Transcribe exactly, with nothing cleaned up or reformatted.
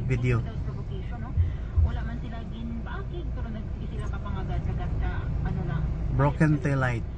video. Wala man sila ginbaakig pero nagsige sila kapangagad kagat ka ano lang. Broken tail light.